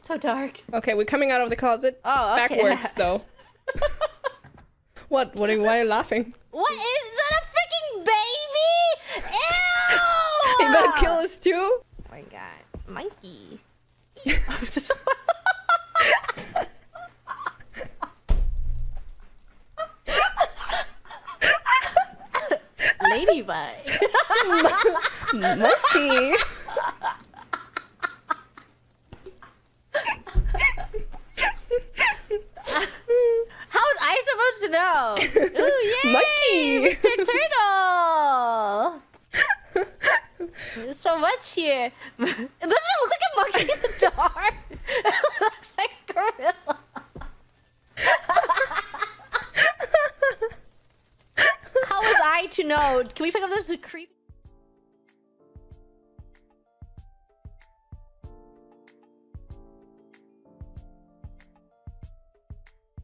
So dark. Okay, we're coming out of the closet. Oh, okay. Backwards, though. What? Why are you laughing? What is that? A freaking baby? Ew! You gonna kill us too? Oh my god, monkey. Ladybug. Monkey. How was I supposed to know? Ooh, yay! Monkey. Mr. Turtle. There's so much here. It doesn't look like a monkey in the dark. It looks like a gorilla. How was I to know? Can we pick up this creepy?